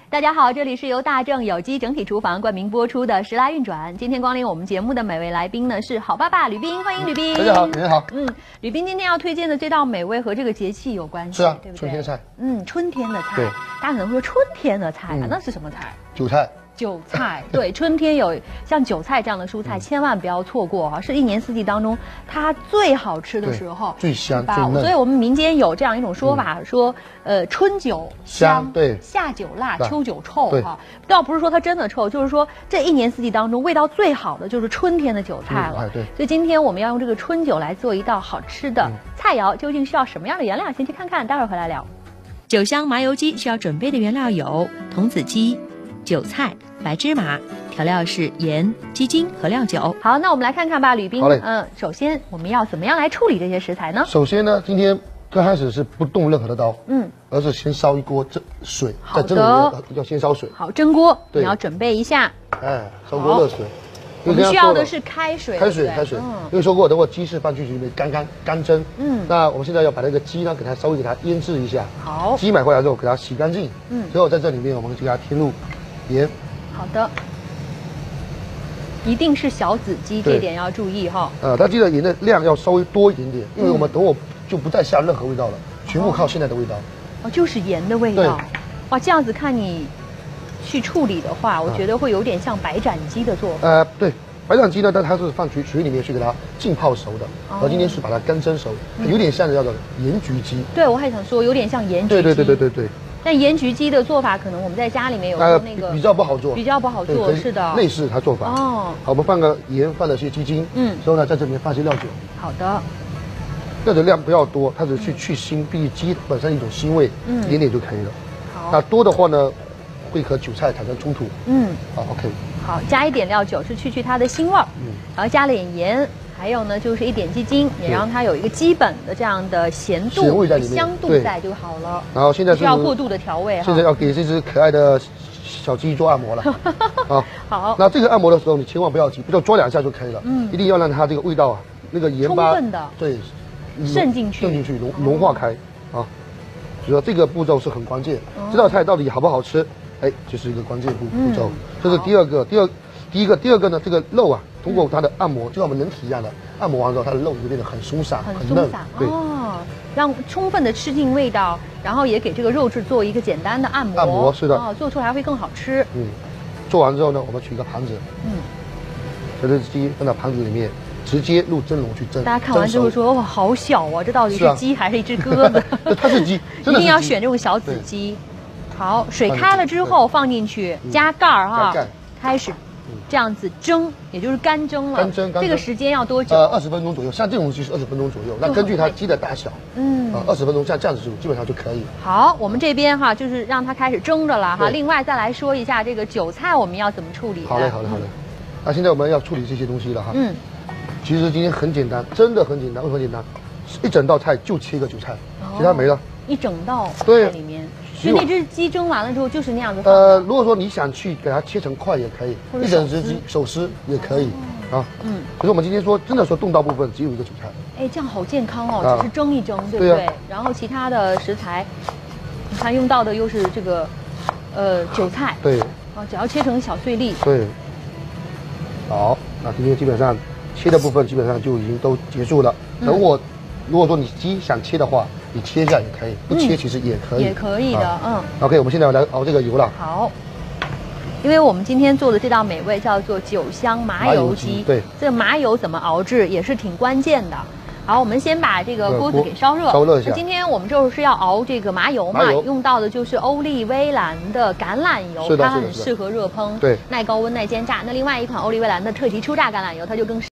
大家好，这里是由大正有机整体厨房冠名播出的《时来运转》。今天光临我们节目的每位来宾呢是好爸爸吕斌，欢迎吕斌。 大家好，你好。 吕斌今天要推荐的这道美味和这个节气有关系， 是啊， 对不对？ 春天菜。 春天的菜。 对， 大家可能说春天的菜啊，那是什么菜？ 韭菜。 韭菜，对，春天有像韭菜这样的蔬菜，千万不要错过哈，是一年四季当中它最好吃的时候， 最香最嫩。 所以我们民间有这样一种说法，说春韭香， 对， 夏韭辣，秋韭臭哈。倒不是说它真的臭，就是说这一年四季当中味道最好的就是春天的韭菜了。 对， 所以今天我们要用这个春韭来做一道好吃的菜肴，究竟需要什么样的原料？先去看看，待会儿回来聊。 酒香麻油鸡需要准备的原料有童子鸡、韭菜、白芝麻，调料是盐、鸡精和料酒。 好，那我们来看看吧，吕斌。 好嘞。 首先我们要怎么样来处理这些食材呢？ 首先呢，今天刚开始是不动任何的刀，而是先烧一锅水，在蒸里面要先烧水。 好，蒸锅你要准备一下。 烧锅热水。 我们需要的是开水。开水。 因为说过，等会鸡是放进去里面干蒸。那我们现在要把那个鸡呢，稍微给它腌制一下。 好。 鸡买回来之后给它洗干净。最后在这里面我们就给它添入盐。 好的，一定是小子鸡，这点要注意哈。 它记得盐的量要稍微多一点点，因为我们等会就不再下任何味道了，全部靠现在的味道。 就是盐的味道。哇，这样子看你去处理的话，我觉得会有点像白斩鸡的做法。 对，白斩鸡呢，但它是放水里面去给它浸泡熟的，而今天是把它干蒸熟，有点像叫做盐焗鸡。 对，我还想说有点像盐焗鸡。 对。 但盐焗鸡的做法，可能我们在家里面有那个比较不好做， 是的， 类似它做法。好，我们放个盐，放了些鸡精，之后呢，在这里面放些料酒。 好的， 料酒量不要多，它只是去腥，毕竟鸡本身一种腥味，一点点就可以了。好，那多的话呢，会和韭菜产生冲突。好 ，OK。 好，加一点料酒是去它的腥味儿，然后加了点盐。还有呢，就是一点鸡精，也让它有一个基本的这样的咸度、香度在就好了。 然后现在不需要过度的调味哈。 现在要给这只可爱的小鸡做按摩了。 好。 那这个按摩的时候，你千万不要急，不就抓2下就可以了。一定要让它这个味道啊，那个盐巴充分的渗进去， 融化开啊。所以说这个步骤是很关键。这道菜到底好不好吃？这是一个关键步骤。这是第二个，第二个呢，这个肉啊，通过它的按摩，就像我们人体一样的，按摩完之后，它的肉就变得很松散、很嫩。 对，让充分的吃进味道，然后也给这个肉质做一个简单的按摩。 按摩是的， 做出来会更好吃。 做完之后呢，我们取一个盘子，把这只鸡放到盘子里面，直接入蒸笼去蒸。 大家看完之后说：“哇，好小啊！这到底是鸡还是一只鸽子？” 它是鸡， 一定要选这种小子鸡。好，水开了之后放进去，加盖儿哈，开始。这样子蒸，也就是干蒸了。干蒸，这个时间要多久 ？20分钟左右。像这种鸡是20分钟左右。那根据它鸡的大小，20分钟像这样子就基本上就可以。 好，我们这边哈就是让它开始蒸着了哈。另外再来说一下这个韭菜我们要怎么处理。 好嘞。那现在我们要处理这些东西了哈。其实今天很简单，真的很简单，为什么简单？一整道菜就切一个韭菜，其他没了。 一整道菜里面。所以那只鸡蒸完了之后就是那样子放。 如果说你想去给它切成块也可以，一整只鸡手撕也可以啊。可是我们今天真的说动刀部分只有一个韭菜。 这样好健康哦，只是蒸一蒸，对不对？然后其他的食材，你看用到的又是这个韭菜。 对。 只要切成小碎粒。 对。好，那今天基本上切的部分基本上就已经都结束了。如果说你鸡想切的话，你切一下也可以，不切其实也可以， 也可以的。 OK， 我们现在来熬这个油了。 好，因为我们今天做的这道美味叫做酒香麻油鸡。 对， 这个麻油怎么熬制也是挺关键的。好，我们先把这个锅子给烧热。 烧热一下。 今天我们就是要熬这个麻油嘛，用到的就是欧丽薇兰的橄榄油，它很适合热烹， 对， 耐高温耐煎炸。那另外一款欧丽薇兰的特级初榨橄榄油，它就更适